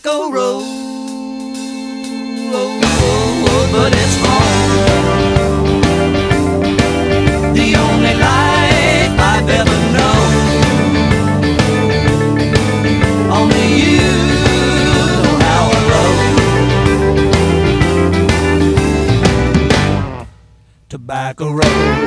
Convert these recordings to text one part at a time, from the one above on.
Tobacco Road, but it's home, the only life I've ever known. Only you know how I roll. Tobacco Road.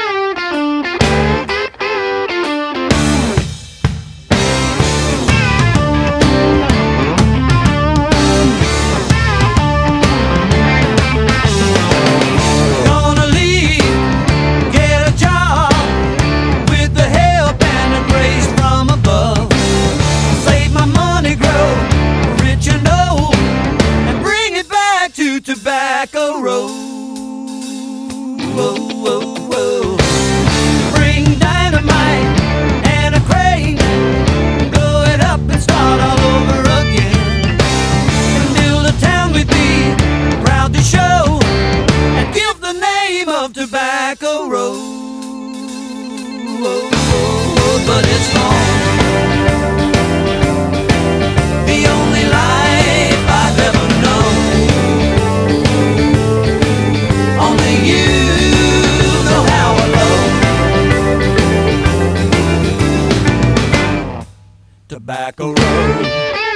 Tobacco Road, whoa, whoa, whoa. Bring dynamite and a crane, blow it up and start all over again. Build a town we'd be proud to show, and give the name of Tobacco Road, whoa, whoa, whoa. But it's home, the only life I've ever known. You know how I roll. Tobacco Road.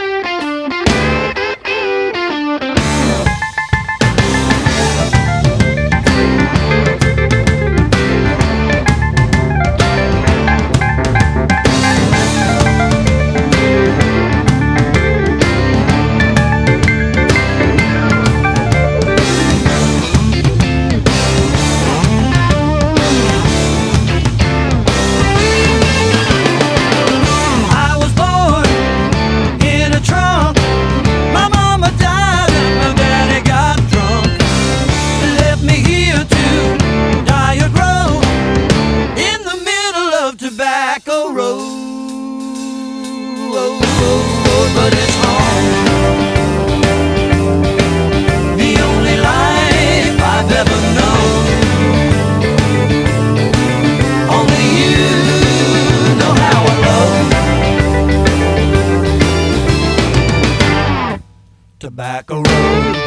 Tobacco Road, but it's home, the only life I've ever known. Only you know how I roll. Tobacco Road.